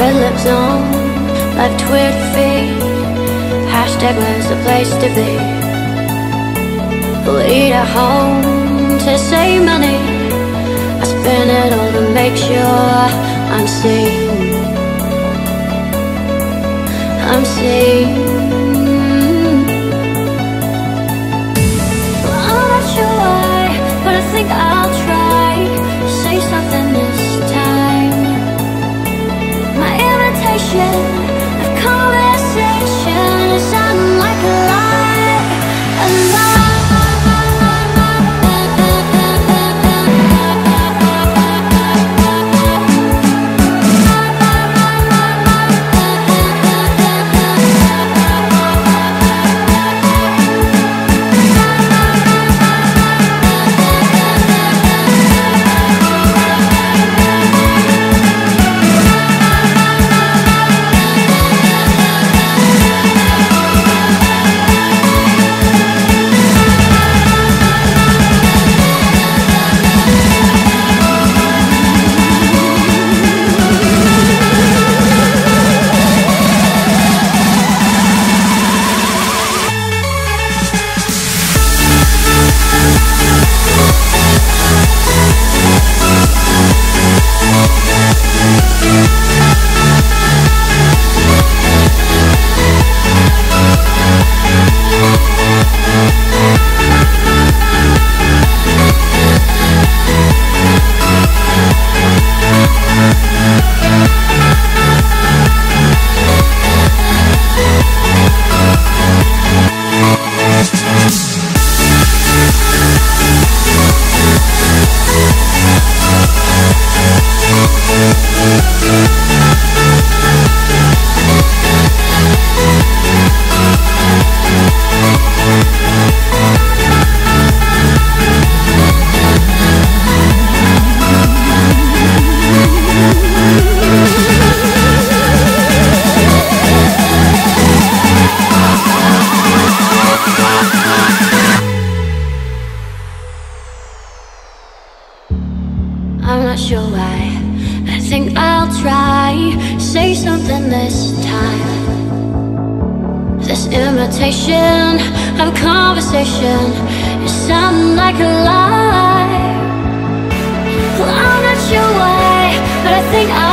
red lips on, left twig feet. Hashtag where's the place to be? We'll eat at home to save money. I spend it all to make sure I'm seen. I'm seen. Well, I'm not sure why, but I think I'll try to say something this time. My imitation of conversation is sounding like a lie, a lie. I'm not sure why, but I think I'll try. Say something this time. This imitation of a conversation is sounding like a lie. Well, I'm not sure why, but I think I'll